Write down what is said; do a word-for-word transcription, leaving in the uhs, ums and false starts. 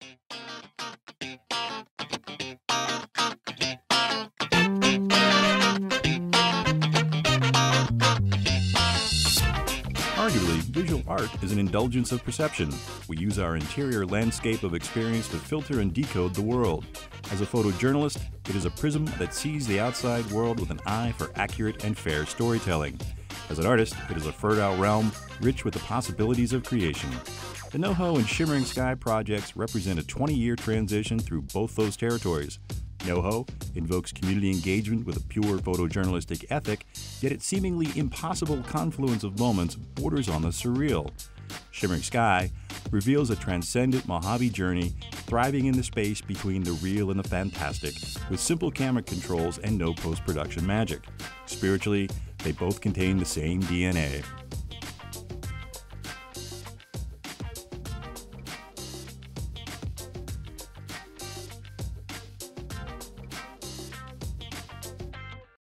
Arguably, visual art is an indulgence of perception. We use our interior landscape of experience to filter and decode the world. As a photojournalist, it is a prism that sees the outside world with an eye for accurate and fair storytelling. As an artist, it is a fertile realm rich with the possibilities of creation. The NoHo and Shimmering Sky projects represent a twenty-year transition through both those territories. NoHo invokes community engagement with a pure photojournalistic ethic, yet its seemingly impossible confluence of moments borders on the surreal. Shimmering Sky reveals a transcendent Mojave journey thriving in the space between the real and the fantastic, with simple camera controls and no post-production magic. Spiritually, they both contain the same D N A.